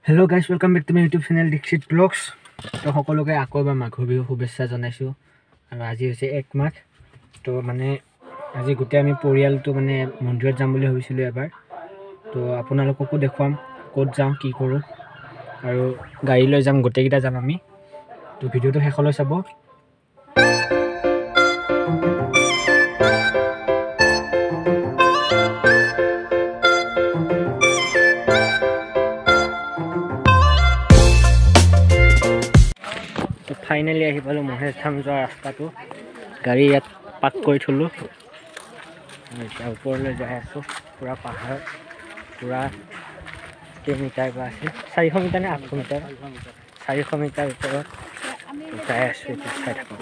Hello guys, welcome back to my YouTube channel Dikshit Vlogs. তো সকলোকে আকৌ এবাৰ মাঘ বিহু শুভেচ্ছা জনাইছো আৰু আজি হৈছে 1 মাঘ। তো মানে আজি গোটেই আমি পৰিয়ালটো মানে মন্দিৰত যাম বুলি ভাবিছিলো এবাৰ। তো আপোনালোককো দেখুৱাম ক'ত যাম কি কৰো আৰু গাড়ী লৈ যাম, গোটেইকেইটা যাম আমি। তো ভিডিওটো শেষলৈ চাব। ফাইনালি আহি পালো মহেশ ধাম যোৱা ৰাস্তাটো। গাড়ী ইয়াত পাক কৰি থলো। এতিয়া ওপৰলৈ যাই আছো। পুৰা পাহাৰ, পুৰা কেইমিটাৰ বা আছে, 400 মিটাৰ নে 800 মিটাৰ, 400 মিটাৰ ওপৰত যাই আছো। এতিয়া চাই থাকো।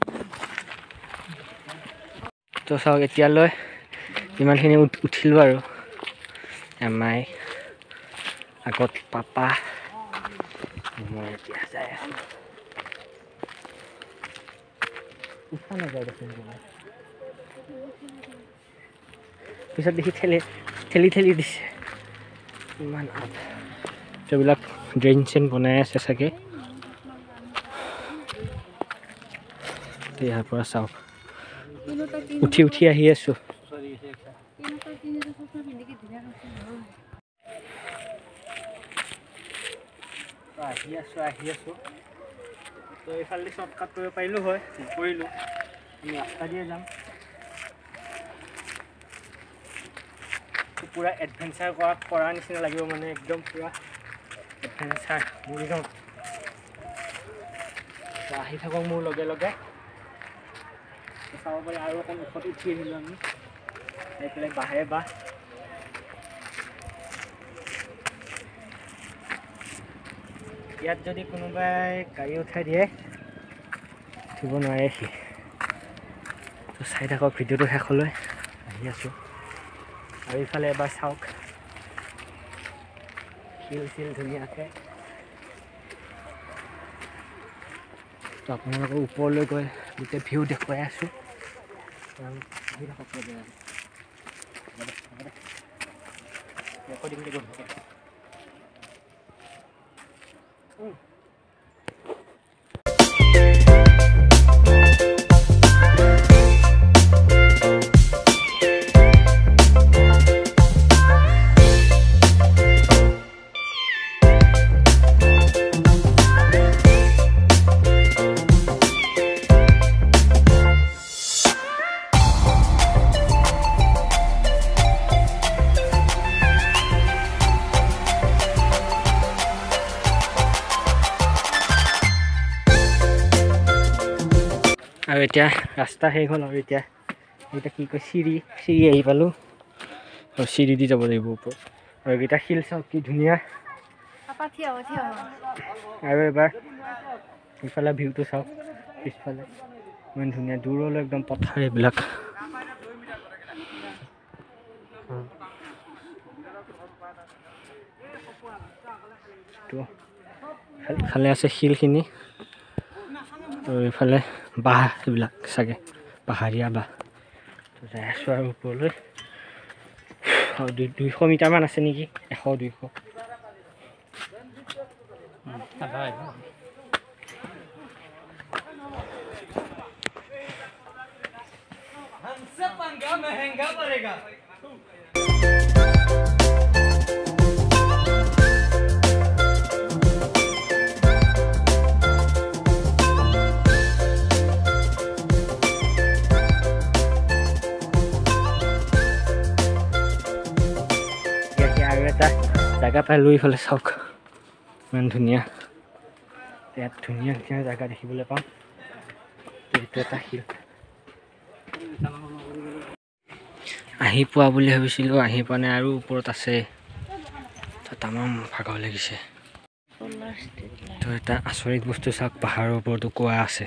তো চাওক, এতিয়ালৈ ইমানখিনি উঠিলো আৰু এমাই আগত পাপা, মই এতিয়া যাই আছো। পিছত দেখি ঠেলি দিছে ইমান আপ। এইবিলাক ড্ৰেইন চেইন বনাই আছে চাগে। ইয়াৰ পৰা চাওক, উঠি আহি আছো। আহি আছো। তো এইফালে শ্বৰ্টকাট কৰিব পাৰিলো হয়, নকৰিলো। আমি ৰাস্তা দিয়ে যাম। পুৰা এডভেঞ্চাৰ কৰা নিচিনা লাগিব, মানে একদম পুৰা এডভেঞ্চাৰ। মৰিগাঁও আহি থাকক মোৰ লগে লগে। চাব পাৰি আৰু অকণ ওখত উঠি আহিলোঁ আমি। এইফালে বাহে বাহ। ইয়াত যদি কোনোবাই গাড়ী উঠাই দিয়ে উঠিব নোৱাৰে সি। তো চাই থাকক ভিডিঅ'টো শেষলৈ। আহি আছোঁ আৰু ইফালে এবাৰ চাওক, শিল ধুনীয়াকৈ। তো আপোনালোকৰ ওপৰলৈ গৈ গোটেই ভিউ দেখুৱাই আছোঁ। আৰু এতিয়া ৰাস্তা শেষ হ'ল আৰু এতিয়া কি কয় চিৰি আহি পালোঁ আৰু চিৰি দি যাব লাগিব ওপৰত। আৰু এইকেইটা শিল চাওক কি ধুনীয়া। আৰু এবাৰ ইফালে ভিউটো চাওক, পিছফালে ইমান ধুনীয়া, দূৰলৈ একদম পথাৰ এইবিলাক। ইফালে আছে শিলখিনি আৰু এইফালে বাঁহ, এইবিলাক চাগে পাহাৰীয়া বাঁহ। যাই আছোঁ আৰু ওপৰলৈ। 200 মিটাৰমান আছে নেকি, 100-200। জাগা পাই লৈ ইফালে চাওক, ইমান ধুনীয়া। ইয়াত ধুনীয়া জাগা দেখিবলৈ পাম। এইটো এটা শিল। আহি পোৱা বুলি ভাবিছিলোঁ, আহি পোৱা নাই, আৰু ওপৰত আছে। তামাম ভাগৰ লাগিছে। তো এটা আচৰিত বস্তু চাওক, পাহাৰৰ ওপৰতো কুঁৱা আছে।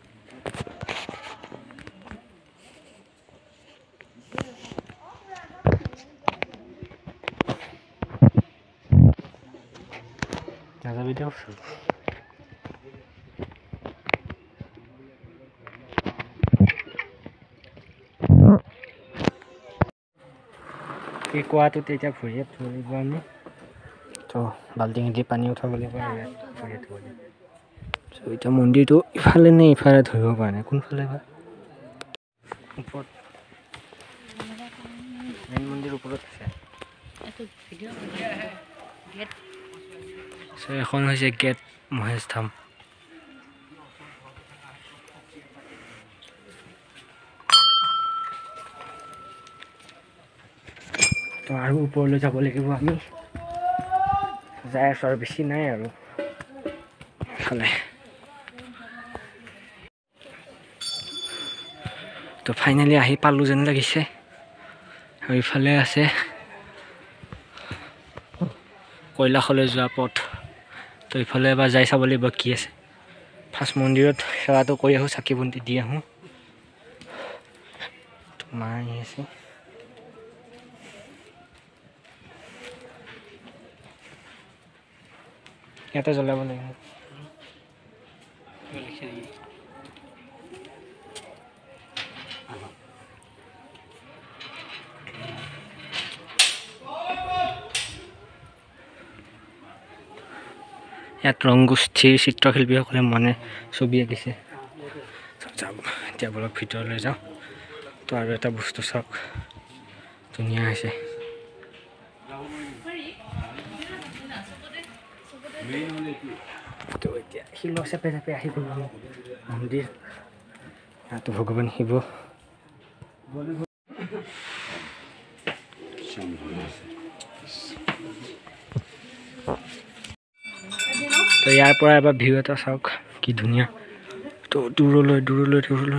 নাযাবি দিয়ক। এই কুঁৱাটোত এতিয়া ভৰিয়ে ধৰিব আমি। তো বাল্টিং দি পানী উঠাব লাগিব এতিয়া মন্দিৰটো ইফালে নে ইফালে ধৰিব পৰা নাই কোনফালে বা ওপৰত মেইন মন্দিৰ ওপৰত আছে এখন হৈছে গেট মহেশ ধাম তো আৰু ওপৰলৈ যাব লাগিব আমি যাই আছোঁ আৰু বেছি নাই আৰু ইফালে তো ফাইনেলি আহি পালোঁ যেন লাগিছে আৰু ইফালে আছে কৈলাশলৈ যোৱা পথ তো ইফালে এবাৰ যাই চাব লাগিব কি আছে ফাৰ্ষ্ট মন্দিৰত সেৱাটো কৰি আহোঁ চাকি বন্তি দি আহোঁ তো মা আহি আছে ইয়াতে জ্বলাব লাগিব ইয়াত ৰংগোষ্ঠীৰ চিত্ৰশিল্পীসকলে মনে ছবি আঁকিছে যাম এতিয়া বলক ভিতৰলৈ যাওঁ তো আৰু এটা বস্তু চাওক ধুনীয়া হৈছে তো এতিয়া শিল চেপে চেপে আহি গ'লো মন্দিৰ ইয়াতো ভগৱান শিৱ তো ইয়াৰ পৰা এবাৰ ভিউ এটা চাওক কি ধুনীয়া তো দূৰলৈ দূৰলৈ দূৰলৈ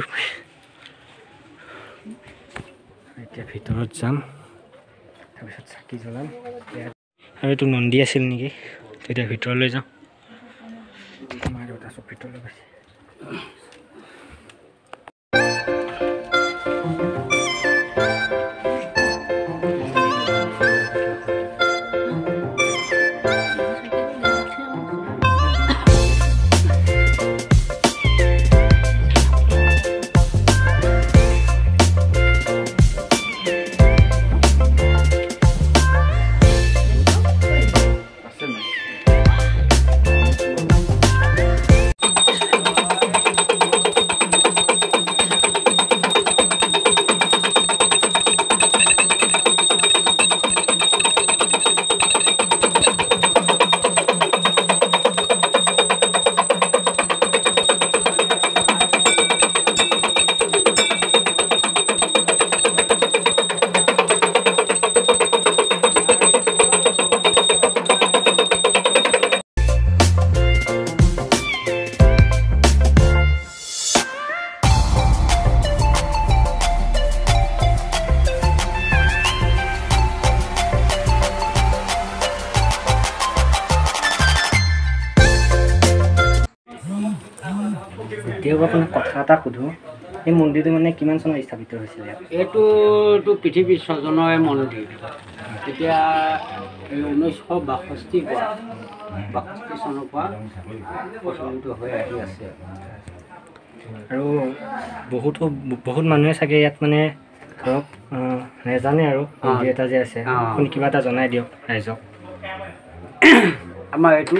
এতিয়া ভিতৰত যাম তাৰপিছত চাকি জ্বলাম আৰু এইটো নন্দী আছিল নেকি তো এতিয়া ভিতৰলৈ যাওঁ মা দেউতা চব ভিতৰলৈ গৈছে তেওঁক আপোনাক কথা এটা সোধোঁ এই মন্দিৰটো মানে কিমান চনত স্থাপিত হৈছিলে এইটোতো পৃথিৱীৰ স্বজনৰে মন্দিৰ এতিয়া 1962 চনৰ পৰা প্ৰচলিত হৈ আহি আছে আৰু বহুত মানুহে চাগে ইয়াত মানে ধৰক নেজানে আৰু মন্দিৰ এটা যে আছে আপুনি কিবা এটা জনাই দিয়ক ৰাইজক আমাৰ এইটো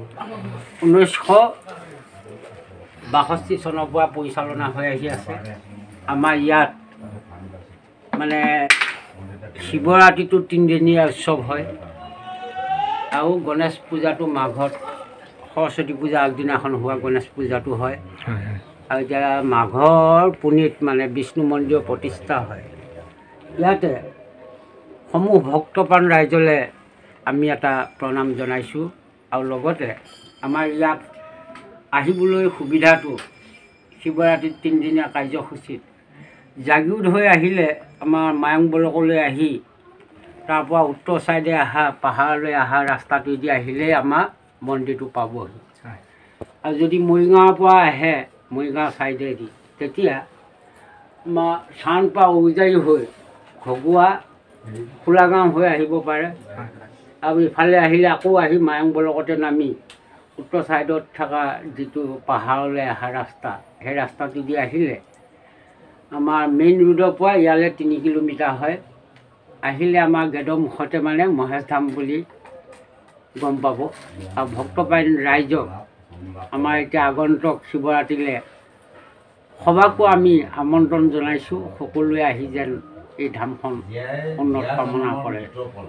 1962 চনৰ পৰা পৰিচালনা হৈ আহি আছে আমাৰ ইয়াত মানে শিৱৰাত্ৰিটো 3 দিনীয়া উৎসৱ হয় আৰু গণেশ পূজাটো মাঘত সৰস্বতী পূজা আগদিনাখন হোৱা গণেশ পূজাটো হয় আৰু এতিয়া মাঘৰ পুনিত মানে বিষ্ণু মন্দিৰ প্ৰতিষ্ঠা হয় ইয়াতে সমূহ ভক্তপ্ৰাণ ৰাইজলে আমি এটা প্ৰণাম জনাইছোঁ আৰু লগতে আমাৰ ইয়াত আহিবলৈ সুবিধাটো শিৱৰাত্ৰিৰ 3 দিনীয়া কাৰ্যসূচীত জাগিৰোড হৈ আহিলে আমাৰ মায়ং বলকলৈ আহি তাৰ পৰা উত্তৰ চাইডে অহা পাহাৰলৈ অহা ৰাস্তাটোৱেদি আহিলেই আমাৰ মন্দিৰটো পাবহি আৰু যদি মৰিগাঁৱৰ পৰা আহে মৰিগাঁও চাইডেদি তেতিয়া আমাৰ চাউন পৰা উজাৰি হৈ ঘগুৱা খোলাগাঁও হৈ আহিব পাৰে আৰু ইফালে আহিলে আকৌ আহি মায়ং বলকতে নামি উত্তৰ চাইডত থকা যিটো পাহাৰলৈ অহা ৰাস্তা সেই ৰাস্তাটোদি আহিলে আমাৰ মেইন ৰোডৰ পৰা ইয়ালৈ 3 কিলোমিটাৰ হয় আহিলে আমাৰ গেটৰ মুখতে মানে মহেশ ধাম বুলি গম পাব আৰু ভক্তপ্ৰাণ ৰাইজক আমাৰ এতিয়া আগন্তুক শিৱৰাত্ৰিলৈ সবাকো আমি আমন্ত্ৰণ জনাইছোঁ সকলোৱে আহি যেন এই ধামখন উন্নত কামনা কৰে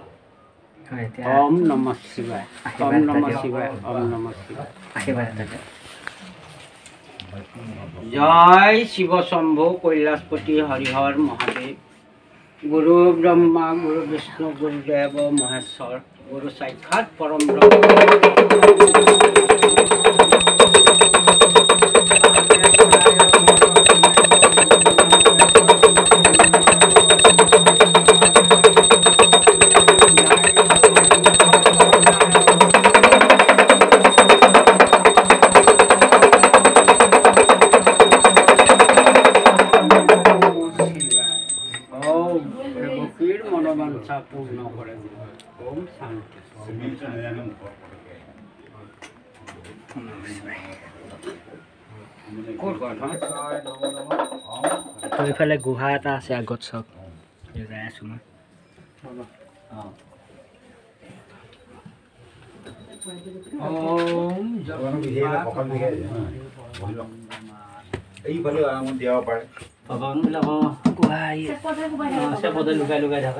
ওম নমঃ শিৱায় ওম নমঃ শিৱায় ওম নমঃ শিৱায় জয় শিৱ শম্ভু কৈলাসপতি হৰিহৰ মহাদেৱ গুৰু ব্ৰহ্মা গুৰু বিষ্ণু গুৰুদেৱ মহেশ্বৰ গুৰু সাক্ষাৎ পৰম ব্ৰহ্ম মনোবাঞ্ছা পূৰ্ণ কৰে ওম শান্তি তো এইফালে গুহা এটা আছে আগত চব যাই আছোঁ মই এইফালে আৰামত দিব পাৰে গুহা চেপতে লুকাই লুকাই থাকে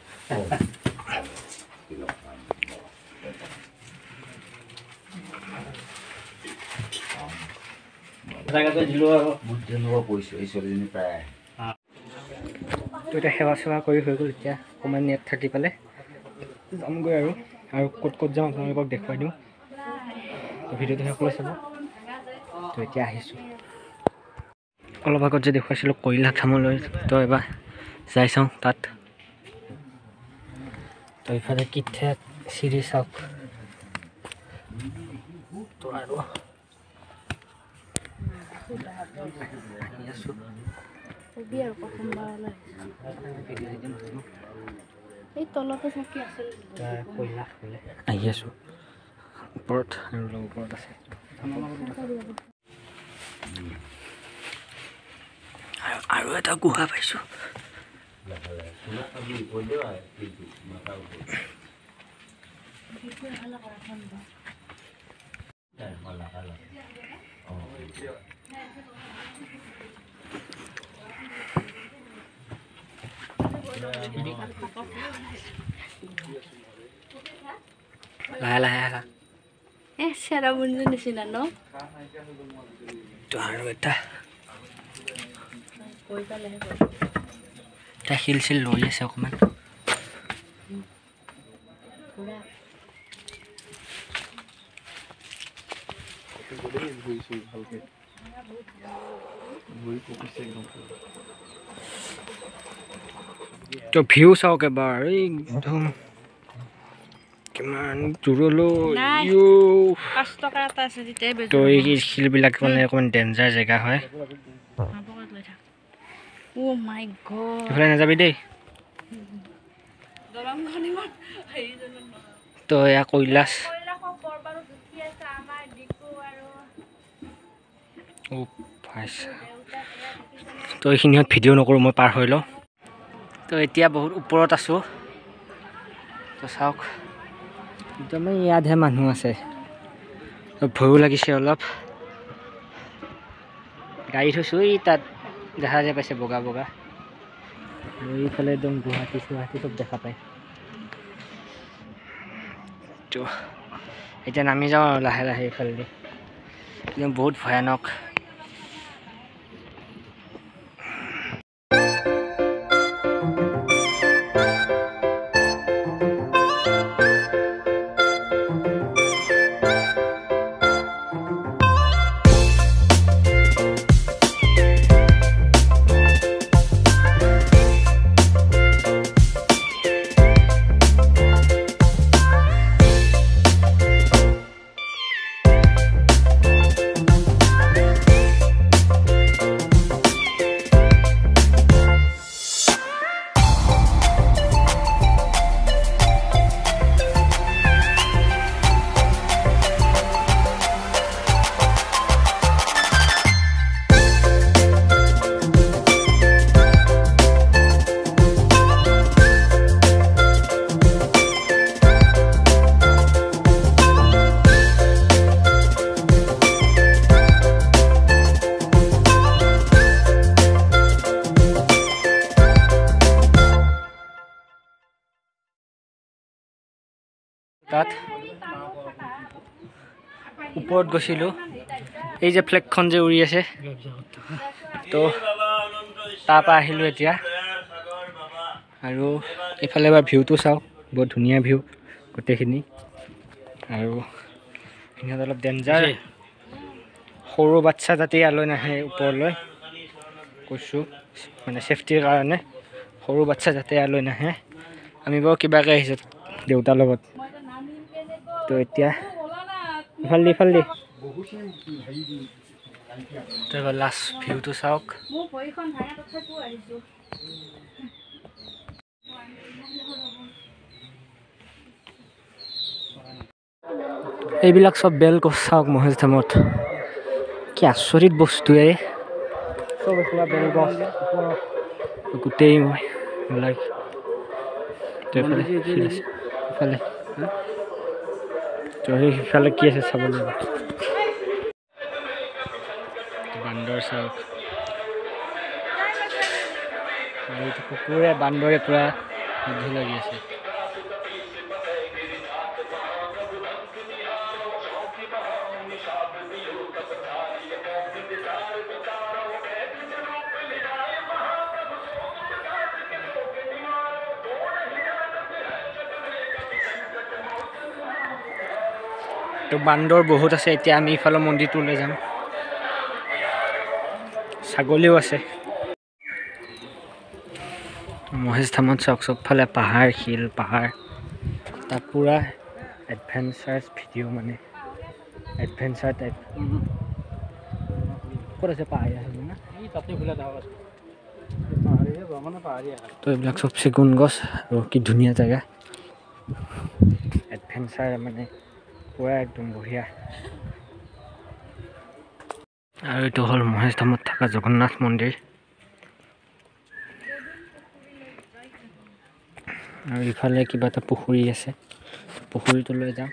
তো এতিয়া সেৱা চেৱা কৰি হৈ গ'ল এতিয়া অকণমান ইয়াত থাকি পেলাই যামগৈ আৰু ক'ত ক'ত যাম আপোনালোকক দেখুৱাই দিওঁ তো ভিডিঅ'টো শেষ কৰি চাব তো এতিয়া আহিছোঁ অলপ আগত যে দেখুৱাইছিলোঁ কৈলাশ ধামলৈ তো এবাৰ যাই চাওঁ তাত তো ইফালে কিঠেক চিৰি চাওক তো আৰু আহি আছোঁ কৈলাশ আহি আছোঁ ওপৰত আৰু ওপৰত আছে আৰু এটা গুহা পাইছোঁ লাহে লাহে আহা চেৰাপুঞ্জীৰ নিচিনা ন তো আৰু এটা শিল চিল লৈ আছে অকণমান তো ভিউ চাওক এবাৰ একদম কিমান দূৰলৈ তো এই শিলবিলাক মানে অকণমান ডেঞ্জাৰ জেগা হয় এইফালে নাযাবি দেই তো এয়া কৈলাশ তো এইখিনিত ভিডিঅ' নকৰোঁ মই পাৰ হৈ লওঁ তো এতিয়া বহুত ওপৰত আছোঁ তো চাওক একদমেই ইয়াতহে মানুহ আছে ভয়ো লাগিছে অলপ গাড়ী থৈছোঁ এই তাত দেখা যায় পাইছে বগা বগা আৰু এইফালে একদম গুৱাহাটী চুৱাহাটী চব দেখা পায় তো এতিয়া নামি যাওঁ আৰু লাহে লাহে এইফালেদি একদম বহুত ভয়ানক তাত ওপৰত গৈছিলোঁ এই যে ফ্লেগখন যে উৰি আছে তো তাৰ পৰা আহিলোঁ এতিয়া আৰু এইফালে এবাৰ ভিউটো চাওঁ বহুত ধুনীয়া ভিউ গোটেইখিনি আৰু সিহঁত অলপ ডেঞ্জাৰ সৰু বাচ্ছা যাতে ইয়ালৈ নাহে ওপৰলৈ কৈছোঁ মানে ছেফটিৰ কাৰণে সৰু বাচ্ছা যাতে ইয়ালৈ নাহে আমি বাৰু কিবাকৈ আহিছোঁ দেউতাৰ লগত তো এতিয়া ইফালে তো এবাৰ লাষ্ট ভিউটো চাওক এইবিলাক চব বেল গছ চাওক মহেশ ধামত কি আচৰিত বস্তুৱে চব এখোপা বেল গছ ওপৰত গোটেই মই লাইক ইফালে তো সেইফালে কি আছে চাব লাগিব বান্দৰ চাওক আৰু এইটো কুকুৰে বান্দৰে পূৰা যুদ্ধ লাগি আছে তো বান্দৰ বহুত আছে এতিয়া আমি ইফালৰ মন্দিৰটোলৈ যাম ছাগলীও আছে মহেশ ধামত চাওক চবফালে পাহাৰ শিল পাহাৰ তাত পূৰা এডভেঞ্চাৰ্ছ ভিডিঅ' মানে এডভেঞ্চাৰ টাইপ ক'ত আছে পাহাৰীয়া না তো এইবিলাক চব চেগুন গছ আৰু কি ধুনীয়া জেগা এডভেঞ্চাৰ মানে পূৰা একদম বঢ়িয়া আৰু এইটো হ'ল মহেশ ধামত থকা জগন্নাথ মন্দিৰ আৰু ইফালে কিবা এটা পুখুৰী আছে পুখুৰীটোলৈ যাম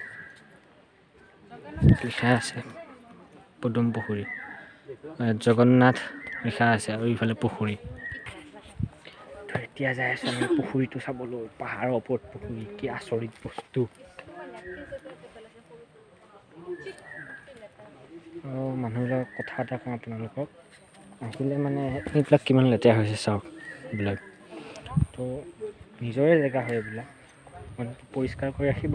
লিখা আছে পদুম পুখুৰী জগন্নাথ লিখা আছে আৰু ইফালে পুখুৰী তো এতিয়া যাই আছোঁ আমি পুখুৰীটো চাবলৈ পাহাৰৰ ওপৰত পুখুৰী কি আচৰিত বস্তু আৰু মানুহৰ লগত কথা এটা কওঁ আপোনালোকক আহিলে মানে এইবিলাক কিমান লেতেৰা হৈছে চাওক এইবিলাক তো নিজৰে জেগা হয় এইবিলাক মানে পৰিষ্কাৰ কৰি ৰাখিব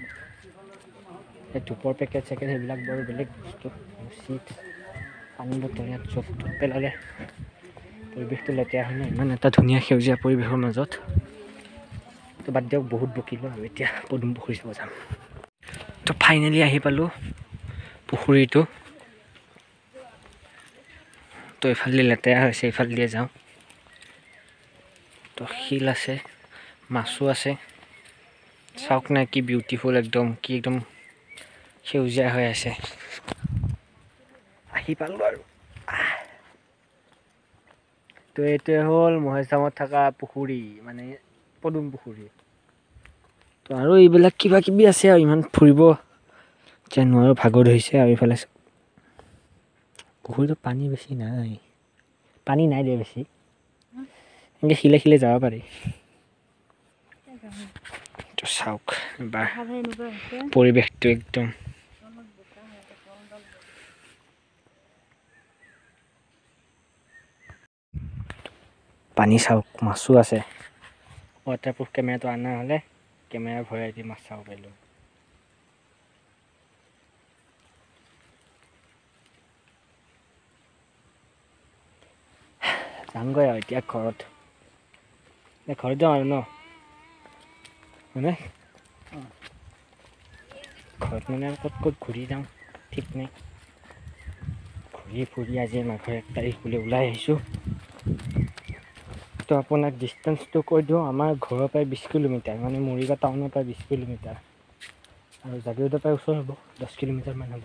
এই ধূপৰ পেকেট চেকেট সেইবিলাক বাৰু বেলেগ বস্তু চিট পানী বটল ইয়াত য'ত ত'ত পেলালে পৰিৱেশটো লেতেৰা হয় ন ইমান এটা ধুনীয়া সেউজীয়া পৰিৱেশৰ মাজত তো বাদ দিয়ক বহুত বকিলোঁ আৰু এতিয়া পদুম পুখুৰী চাব যাম তো ফাইনেলি আহি পালোঁ পুখুৰীটো তো এইফালে লেতেৰা হৈছে এইফালে দিয়ে যাওঁ তো শিল আছে মাছো আছে চাওক না কি বিউটিফুল একদম কি একদম সেউজীয়া হৈ আছে আহি পালোঁ আৰু তো এইটোৱে হ'ল মহেশ ধামত থকা পুখুৰী মানে পদুম পুখুৰী তো আৰু এইবিলাক কিবা কিবি আছে আৰু ইমান ফুৰিব যে নোৱাৰো ভাগৰ ধৰিছে আৰু এইফালে পুখুৰীটো পানী বেছি নাই পানী নাই দে বেছি এনেকৈ শিলে শিলে যাব পাৰি তো চাওক এবাৰ পৰিৱেশটো একদম পানী চাওক মাছো আছে ৱাটাৰপ্ৰুফ কেমেৰাটো অনা হ'লে কেমেৰা ভৰাই দি মাছ চাব পাৰিলোঁ যামগৈ আৰু এতিয়া ঘৰত যাওঁ আৰু ন হয়নে ঘৰত মানে ক'ত ক'ত ঘূৰি যাওঁ ঠিক নাই ঘূৰি ফুৰি আজি মাঘৰ 1 তাৰিখ বুলি ওলাই আহিছোঁ তো আপোনাক ডিষ্টেঞ্চটো কৈ দিওঁ আমাৰ ঘৰৰ পৰাই 20 কিলোমিটাৰ মানে মৰিগাঁও টাউনৰ পৰা 20 কিলোমিটাৰ আৰু জাগিৰোডৰ পৰা ওচৰ হ'ব 10 কিলোমিটাৰমান হ'ব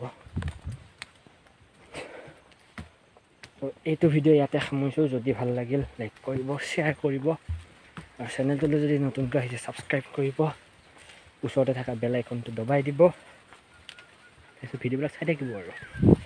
তো এইটো ভিডিঅ' ইয়াতে সামৰিছোঁ যদি ভাল লাগিল লাইক কৰিব শ্বেয়াৰ কৰিব আৰু চেনেলটোলৈ যদি নতুনকৈ আহিছে ছাবস্ক্ৰাইব কৰিব ওচৰতে থকা বেল আইকনটো দবাই দিব তাৰপিছত ভিডিঅ'বিলাক চাই থাকিব আৰু